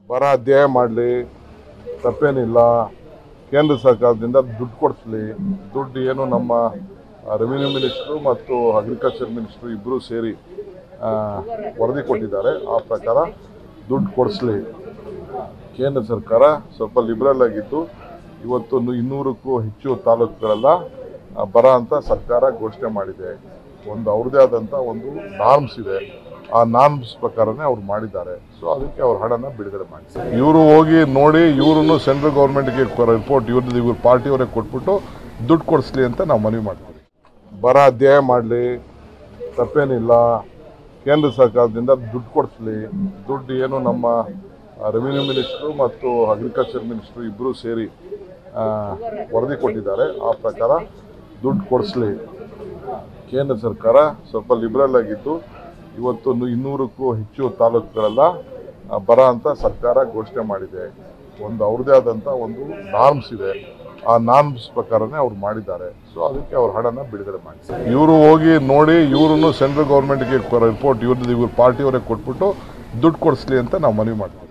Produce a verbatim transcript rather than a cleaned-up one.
ಬರ ಅಧ್ಯಯ ಮಾಡಲಿ, ತಪ್ಪೇನಿಲ್ಲ. ಕೇಂದ್ರ ಸರ್ಕಾರದಿಂದ ದುಡ್ಡು ಕೊಡಿಸ್ಲಿ. ದುಡ್ಡು ಏನು ನಮ್ಮ ರೆವಿನ್ಯೂ ಮಿನಿಸ್ಟ್ರು ಮತ್ತು ಅಗ್ರಿಕಲ್ಚರ್ ಮಿನಿಸ್ಟ್ರು ಇಬ್ಬರು ಸೇರಿ ವರದಿ ಕೊಟ್ಟಿದ್ದಾರೆ. ಆ ಪ್ರಕಾರ ದುಡ್ಡು ಕೊಡಿಸ್ಲಿ. ಕೇಂದ್ರ ಸರ್ಕಾರ ಸ್ವಲ್ಪ ಲಿಬ್ರಲ್ ಆಗಿದ್ದು ಇವತ್ತು ಇನ್ನೂರಕ್ಕೂ ಹೆಚ್ಚು ತಾಲೂಕುಗಳೆಲ್ಲ ಬರ ಅಂತ ಸರ್ಕಾರ ಘೋಷಣೆ ಮಾಡಿದೆ. ಒಂದು ಅವ್ರದ್ದೇ ಆದಂಥ ಒಂದು ನಾರ್ಮ್ಸ್ ಇದೆ. ಆ ನಾರ್ಮ್ಸ್ ಪ್ರಕಾರನೇ ಅವ್ರು ಮಾಡಿದ್ದಾರೆ. ಸೊ ಅದಕ್ಕೆ ಅವ್ರ ಹಣನ ಬಿಡುಗಡೆ ಮಾಡಿದ್ದಾರೆ. ಇವರು ಹೋಗಿ ನೋಡಿ, ಇವ್ರನ್ನು ಸೆಂಟ್ರಲ್ ಗೌರ್ಮೆಂಟ್ಗೆ ರಿಪೋರ್ಟ್ ಇವ್ರದ್ದು ಇವ್ರ ಪಾರ್ಟಿಯವರೇ ಕೊಟ್ಬಿಟ್ಟು ದುಡ್ಡು ಕೊಡಿಸ್ಲಿ ಅಂತ ನಾವು ಮನವಿ ಮಾಡ್ತೀವಿ. ಬರ ಅಧ್ಯಯ ಮಾಡಲಿ, ತಪ್ಪೇನಿಲ್ಲ. ಕೇಂದ್ರ ಸರ್ಕಾರದಿಂದ ದುಡ್ಡು ಕೊಡಿಸ್ಲಿ. ದುಡ್ಡು ಏನು ನಮ್ಮ ರೆವಿನ್ಯೂ ಮಿನಿಸ್ಟ್ರು ಮತ್ತು ಅಗ್ರಿಕಲ್ಚರ್ ಮಿನಿಸ್ಟ್ರು ಇಬ್ಬರು ಸೇರಿ ವರದಿ ಕೊಟ್ಟಿದ್ದಾರೆ. ಆ ಪ್ರಕಾರ ದುಡ್ಡು ಕೊಡಿಸ್ಲಿ. ಕೇಂದ್ರ ಸರ್ಕಾರ ಸ್ವಲ್ಪ ಲಿಬ್ರಲ್ ಆಗಿದ್ದು ಇವತ್ತು ಇನ್ನೂರಕ್ಕೂ ಹೆಚ್ಚು ತಾಲೂಕುಗಳೆಲ್ಲ ಬರ ಅಂತ ಸರ್ಕಾರ ಘೋಷಣೆ ಮಾಡಿದೆ. ಒಂದು ಅವ್ರದ್ದೇ ಆದಂಥ ಒಂದು ನಾರ್ಮ್ಸ್ ಇದೆ. ಆ ನಾರ್ಮ್ಸ್ ಪ್ರಕಾರನೇ ಅವ್ರು ಮಾಡಿದ್ದಾರೆ. ಸೊ ಅದಕ್ಕೆ ಅವ್ರ ಹಣನ ಬಿಡುಗಡೆ ಮಾಡಿದ್ದಾರೆ. ಇವರು ಹೋಗಿ ನೋಡಿ, ಇವ್ರನ್ನು ಸೆಂಟ್ರಲ್ ಗೌರ್ಮೆಂಟ್ಗೆ ರಿಪೋರ್ಟ್ ಇವ್ರದ್ದು ಇವ್ರ ಪಾರ್ಟಿಯವರೇ ಕೊಟ್ಬಿಟ್ಟು ದುಡ್ಡು ಕೊಡಿಸ್ಲಿ ಅಂತ ನಾವು ಮನವಿ ಮಾಡ್ತೀವಿ.